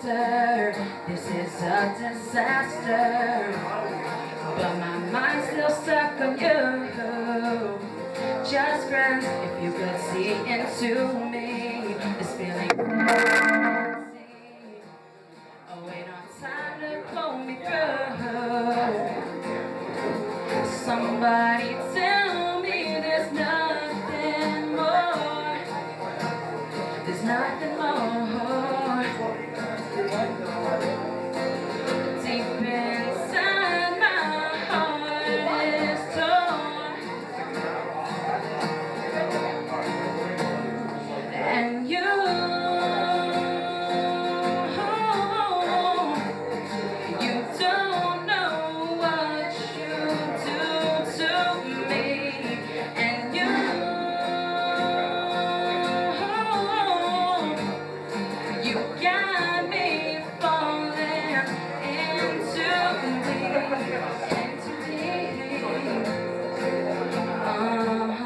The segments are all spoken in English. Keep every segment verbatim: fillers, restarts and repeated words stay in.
faster. This is a disaster, but my mind's still stuck on you. Just friends, if you could see into me, this feeling. Oh, wait on time to pull me through. Somebody tell me there's nothing more. There's nothing more. Deep inside my heart is torn, and you, you don't know what you do to me, and you, you got me falling into deep, into deep. Uh-huh.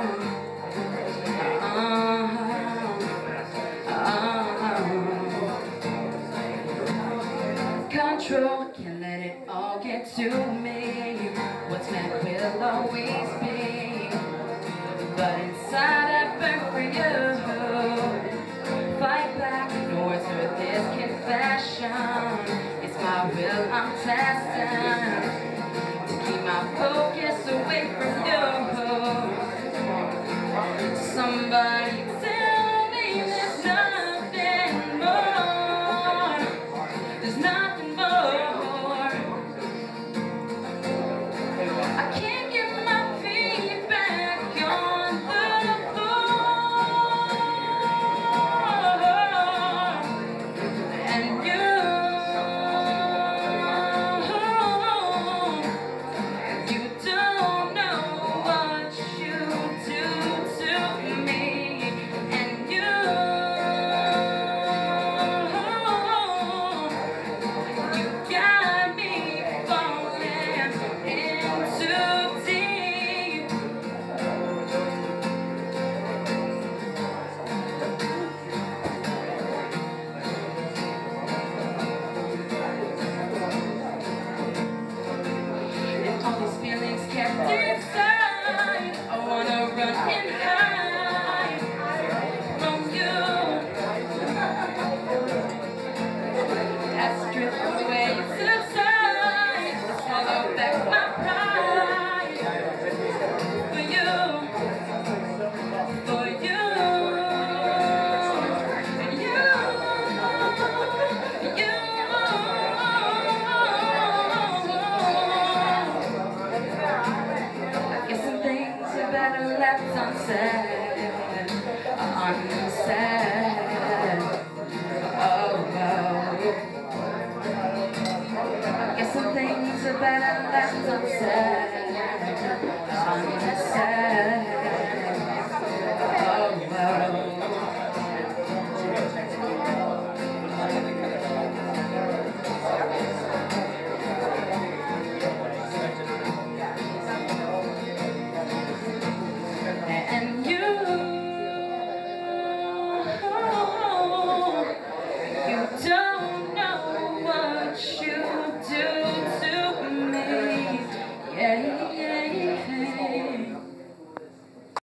Control, can't let it all get to me. What's meant will always be, but inside I burn for you. Fight back, no words for this confession. It's my will I'm testing to keep my focus away from you. Somebody tell me there's nothing more. There's nothing more. I can't get my feet back on the floor, and you, you don't know what you do to me, and you, you got me falling into deep. And all these feelings kept inside, I wanna run and hide from you. I strip away subside, swallow back my pride for you, for you, and you, you. I guess some things are better left unsaid, unsaid. Oh, oh. I guess some things are better left unsaid, unsaid.